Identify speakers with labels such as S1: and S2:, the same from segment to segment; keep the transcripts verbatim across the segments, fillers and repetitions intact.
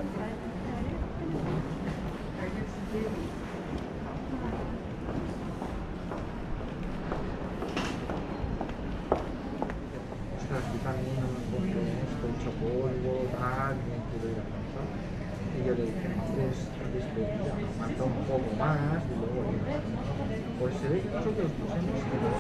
S1: Aquí también no encontré esto, hecho polvo, tal, no quiero ir a casa. Y yo le dije, no, es despedida, aguanta un poco más y luego ir a casa. Pues se ve que nosotros pusimos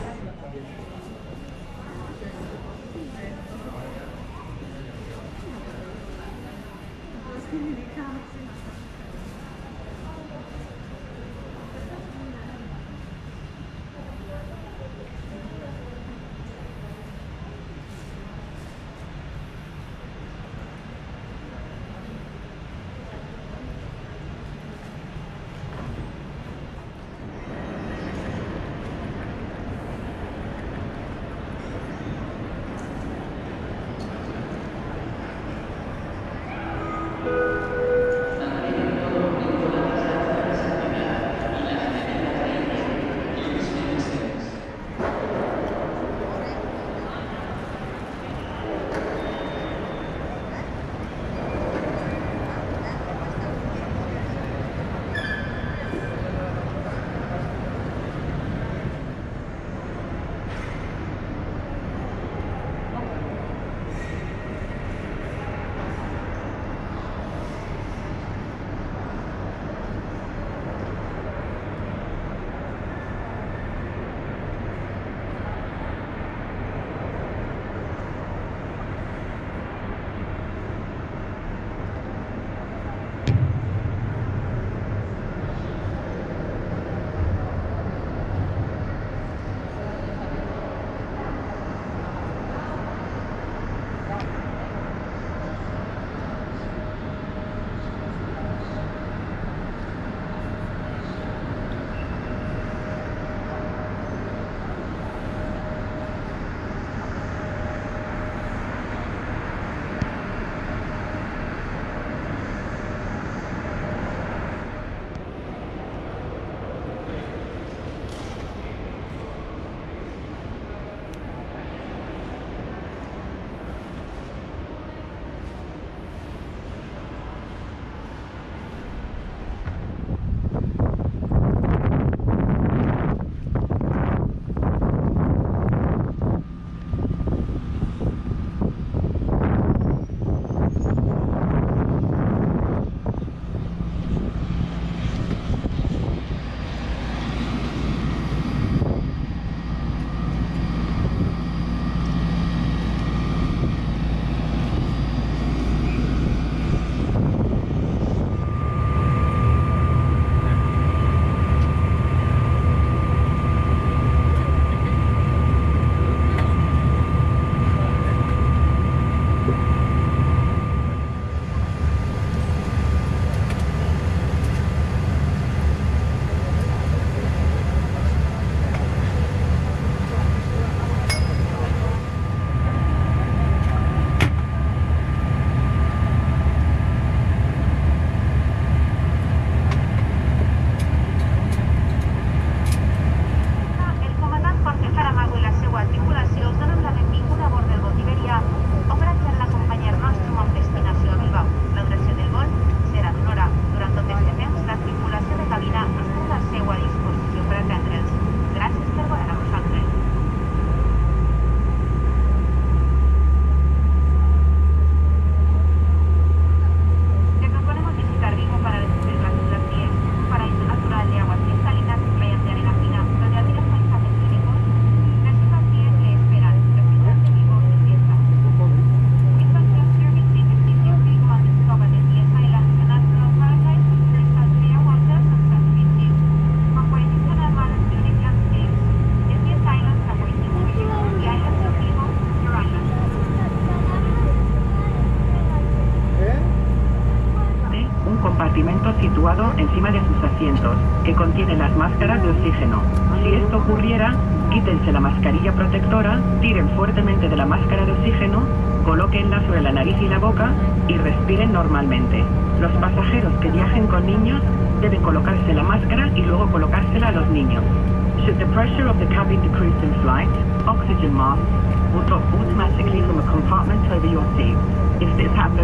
S2: situado encima de sus asientos, que contiene las máscaras de oxígeno. Si esto ocurriera, quítense la mascarilla protectora, tiren fuertemente de la máscara de oxígeno, colóquenla sobre la nariz y la boca y respiren normalmente. Los pasajeros que viajen con niños deben colocarse la máscara y luego colocársela a los niños. Should the pressure of the cabin decrease in flight, oxygen masks will drop automatically from a compartment over your seat. If this happens,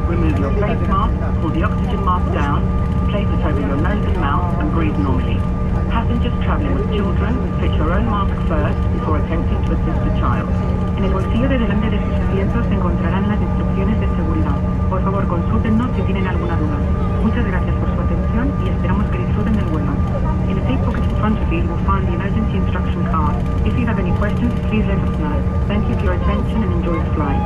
S2: Remove your face mask, pull the oxygen mask down, place it over your nose and mouth, and breathe normally. Passengers traveling with children, fit your own mask first before attempting to assist the child. En el bolsillo de delante de sus asientos se encontrarán las instrucciones de seguridad. Por favor, consúltennos si tienen alguna duda. Muchas gracias por su atención y esperamos que disfruten del vuelo. In the seat pocket in front of you, you will find the emergency instruction card. If you have any questions, please let us know. Thank you for your attention and enjoy the flight.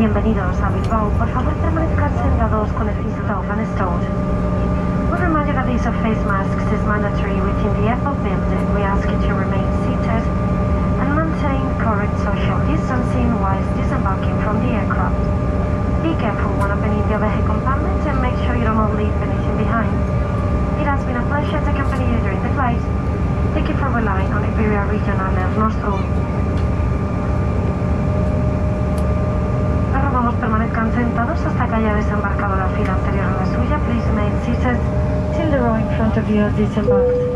S3: Bienvenidos a Bilbao. Por favor, permanezcan sentados con el seatbelt installed. We remind you that the use of face masks is mandatory within the airport building. We ask you to remain seated and maintain correct social distancing whilst disembarking from the aircraft. Be careful when opening the overhead compartment and make sure you do not leave anything behind. It has been a pleasure to accompany you during the flight. Thank you for relying on Iberia Regional Air Nostrum. Les rogamos permanezcan sentados hasta que haya desembarcado la fila anterior a la suya. Please remain seated till the row in front of you has disembarked.